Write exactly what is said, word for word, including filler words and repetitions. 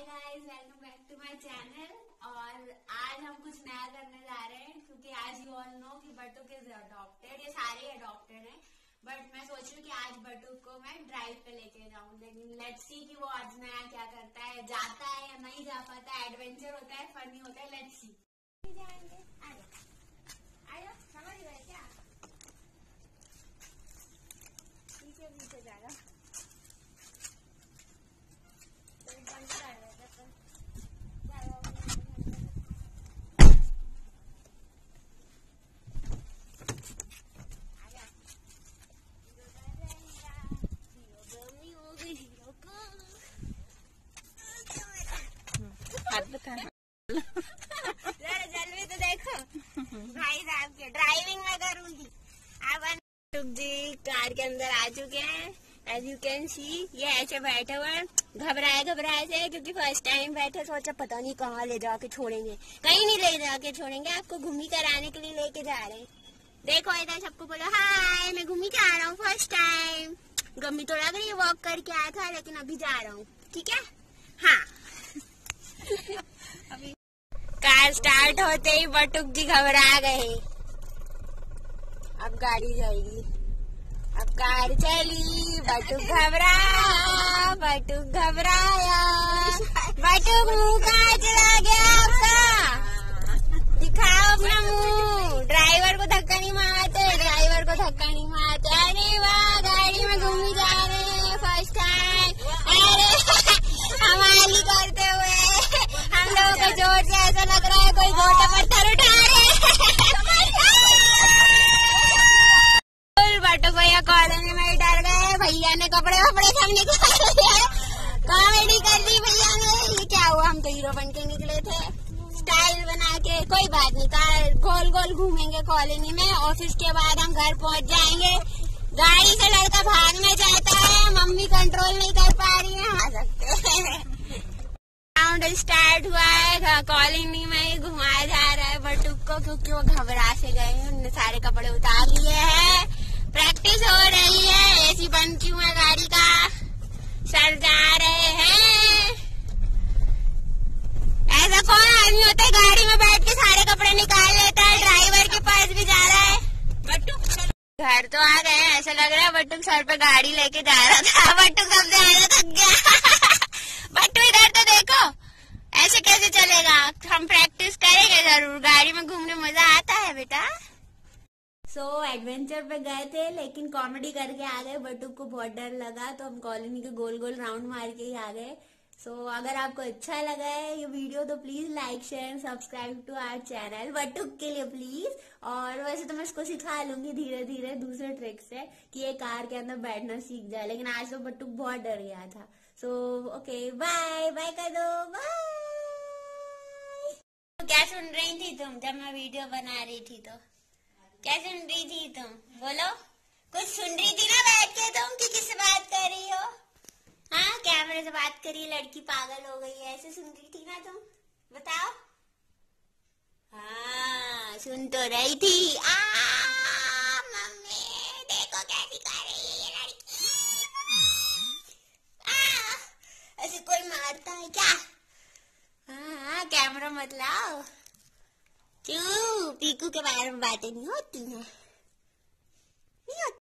Guys, welcome back to my channel. और आज हम कुछ नया करने जा रहे हैं क्योंकि आज यू ऑल नो कि बटुक इज अडॉप्टेड। ये सारे अडॉप्टेड हैं, बट मैं सोच रही हूँ कि आज बटुक को मैं ड्राइव पे लेके जाऊँ। लेकिन लेट्स सी कि वो आज नया क्या करता है, जाता है या नहीं जा पाता है, एडवेंचर होता है, फनी होता है। Let's see. जाएंगे, आयो समझ गए क्या? पीछे पीछे जाएगा। जरा जल्दी तो देखो भाई साहब के ड्राइविंग में करूंगी। अब बटुक जी कार के अंदर आ चुके हैं। एज यू कैन सी ये ऐसे बैठे हुए हैं, घबराए घबराए से, क्योंकि फर्स्ट टाइम बैठे। सोचा पता नहीं कहाँ ले जाके छोड़ेंगे, कहीं नहीं ले जाके छोड़ेंगे, आपको घूमी कराने के लिए लेके जा रहे हैं। देखो इधर सबको बोलो हाय, मैं घूमी के आ रहा हूँ फर्स्ट टाइम। गम्मी तो लग रही है वॉक करके आया था, लेकिन अभी जा रहा हूँ, ठीक है? हाँ। अभी कार स्टार्ट होते ही बटुक जी घबरा गए। अब गाड़ी जाएगी, अब कार चली, बटुक घबराया, बटुक घबराया, बटुक मुंह कहाँ चला गया आपका? दिखाओ अपना मुंह। ड्राइवर को धक्का नहीं मारते, ड्राइवर को धक्का नहीं मारते। अरे वाह, गाड़ी में घूमी जा रहे हैं फर्स्ट टाइम। अरे हमारी करते हुए हम लोगों को जोर से ऐसा लग रहा है कोई गोटा पत्थर उठा रहे हैं। बटुक भैया कॉलोनी में डर गए। भैया ने कपड़े वपड़े सब निकाल दिए, कॉमेडी कर दी भैया ने। ये क्या हुआ, हम तो हीरो बन के निकले थे स्टाइल बना के। कोई बात नहीं, कार गोल गोल घूमेंगे कॉलोनी में। ऑफिस के बाद हम घर पहुंच जाएंगे। गाड़ी से लड़का भागना चाहता है, मम्मी कंट्रोल नहीं कर पा रही है, आ सकते हैं। राउंड स्टार्ट हुआ है, कॉलोनी में ही घुमाया जा रहा है बटुक को, क्योंकि वो घबरा से गए हैं। उन्होंने सारे कपड़े उतार लिए हैं, प्रैक्टिस हो रही है। एसी बंद क्यों है गाड़ी का? सर जा रहे हैं। ऐसा कौन आदमी होता है गाड़ी में बैठ के सारे कपड़े निकाल लेता है? ड्राइवर के पास भी जा रहा है बटुक। घर तो आ गए, ऐसा लग रहा है बटुक सर पे गाड़ी लेके जा रहा था। बटुक सबसे ज्यादा थक गया। बटुक इधर तो देखो, ऐसे कैसे चलेगा? हम प्रैक्टिस करेंगे जरूर, गाड़ी में घूमने मजा आता है बेटा। सो so, एडवेंचर पे गए थे, लेकिन कॉमेडी करके आ गए। बटुक को बहुत डर लगा, तो हम कॉलोनी के गोल गोल राउंड मार के ही आ गए। सो so, अगर आपको अच्छा लगा है ये वीडियो तो please like share subscribe to our channel बटुक के लिए प्लीज। और वैसे तो मैं इसको सिखा लूंगी धीरे धीरे दूसरे ट्रिक से कि ये कार के अंदर बैठना सीख जाए, लेकिन आज तो बटुक बहुत डर गया था। सो ओके, बाय बाय कर दो, बाय। तो क्या सुन रही थी तुम जब मैं वीडियो बना रही थी? तो क्या सुन रही थी तुम? बोलो, कुछ सुन रही थी ना बैठ के तुम कि किससे बात कर रही हो? हाँ, कैमरे से बात करी, लड़की पागल हो गई है, ऐसे सुन रही थी ना तुम? बताओ। हाँ, सुन तो रही थी। आ मम्मी देखो कैसी कर रही है ये लड़की। आ, ऐसे कोई मारता है क्या? हाँ, कैमरा मत लाओ। क्यों? पीकू के बारे में बातें नहीं होती हैं।